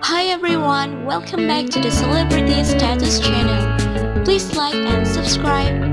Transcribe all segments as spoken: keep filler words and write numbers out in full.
Hi everyone, welcome back to the Celebrity Status channel. Please like and subscribe.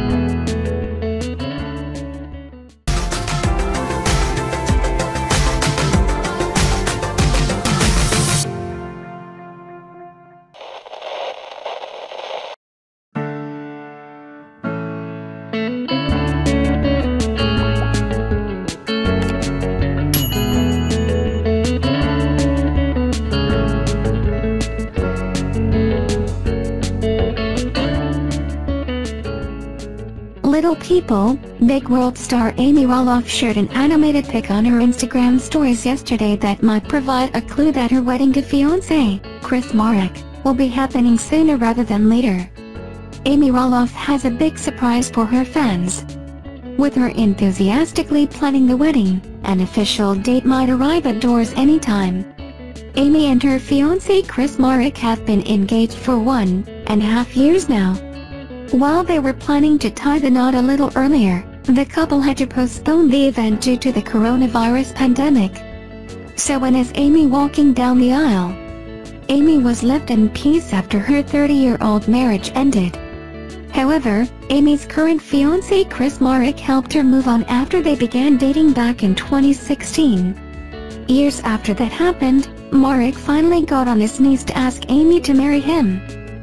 Little people, Big World star Amy Roloff shared an animated pic on her Instagram stories yesterday that might provide a clue that her wedding to fiancé, Chris Marek, will be happening sooner rather than later. Amy Roloff has a big surprise for her fans. With her enthusiastically planning the wedding, an official date might arrive at doors anytime. Amy and her fiancé Chris Marek have been engaged for one and a half years now. While they were planning to tie the knot a little earlier, the couple had to postpone the event due to the coronavirus pandemic. So when is Amy walking down the aisle? Amy was left in peace after her thirty-year-old marriage ended. However, Amy's current fiancé Chris Marek helped her move on after they began dating back in twenty sixteen. Years after that happened, Marek finally got on his knees to ask Amy to marry him.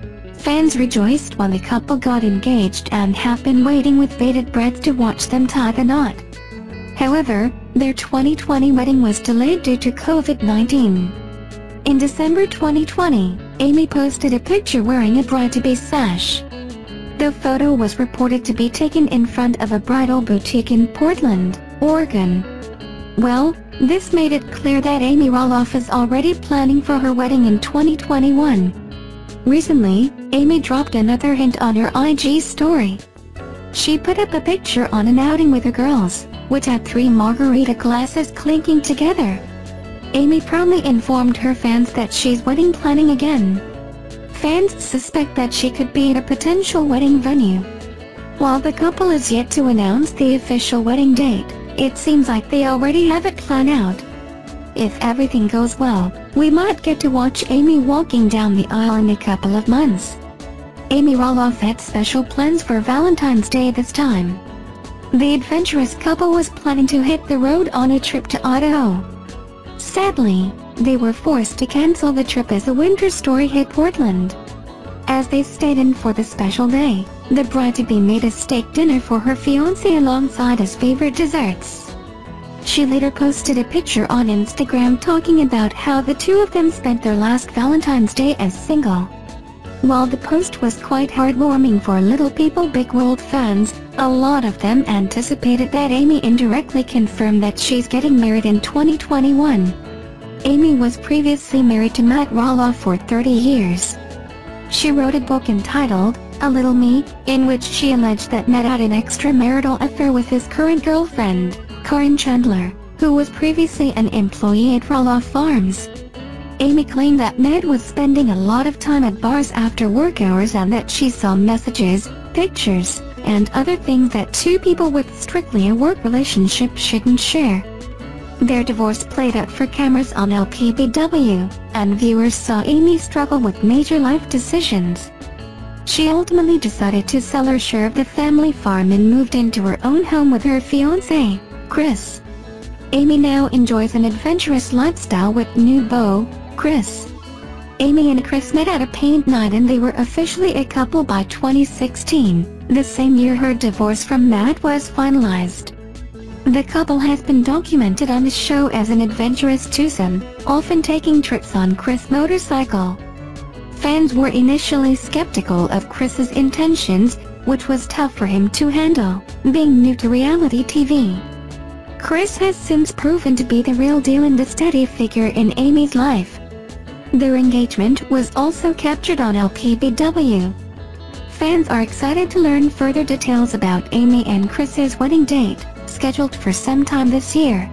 Fans rejoiced when the couple got engaged and have been waiting with bated breath to watch them tie the knot. However, their twenty twenty wedding was delayed due to COVID nineteen. In December twenty twenty, Amy posted a picture wearing a bride-to-be sash. The photo was reported to be taken in front of a bridal boutique in Portland, Oregon. Well, this made it clear that Amy Roloff is already planning for her wedding in twenty twenty-one. Recently, Amy dropped another hint on her I G story. She put up a picture on an outing with her girls, which had three margarita glasses clinking together. Amy proudly informed her fans that she's wedding planning again. Fans suspect that she could be at a potential wedding venue. While the couple is yet to announce the official wedding date, it seems like they already have it planned out. If everything goes well, we might get to watch Amy walking down the aisle in a couple of months. Amy Roloff had special plans for Valentine's Day this time. The adventurous couple was planning to hit the road on a trip to Idaho. Sadly, they were forced to cancel the trip as a winter storm hit Portland. As they stayed in for the special day, the bride-to-be made a steak dinner for her fiancé alongside his favorite desserts. She later posted a picture on Instagram talking about how the two of them spent their last Valentine's Day as single. While the post was quite heartwarming for Little People Big World fans, a lot of them anticipated that Amy indirectly confirmed that she's getting married in twenty twenty-one. Amy was previously married to Matt Roloff for thirty years. She wrote a book entitled A Little Me, in which she alleged that Matt had an extramarital affair with his current girlfriend, Karen Chandler, who was previously an employee at Roloff Farms. Amy claimed that Matt was spending a lot of time at bars after work hours and that she saw messages, pictures, and other things that two people with strictly a work relationship shouldn't share. Their divorce played out for cameras on L P B W, and viewers saw Amy struggle with major life decisions. She ultimately decided to sell her share of the family farm and moved into her own home with her fiancé, Chris. Amy now enjoys an adventurous lifestyle with new beau, Chris. Amy and Chris met at a paint night and they were officially a couple by twenty sixteen, the same year her divorce from Matt was finalized. The couple has been documented on the show as an adventurous twosome, often taking trips on Chris' motorcycle. Fans were initially skeptical of Chris's intentions, which was tough for him to handle, being new to reality T V. Chris has since proven to be the real deal and a steady figure in Amy's life. Their engagement was also captured on L P B W. Fans are excited to learn further details about Amy and Chris's wedding date, scheduled for sometime this year.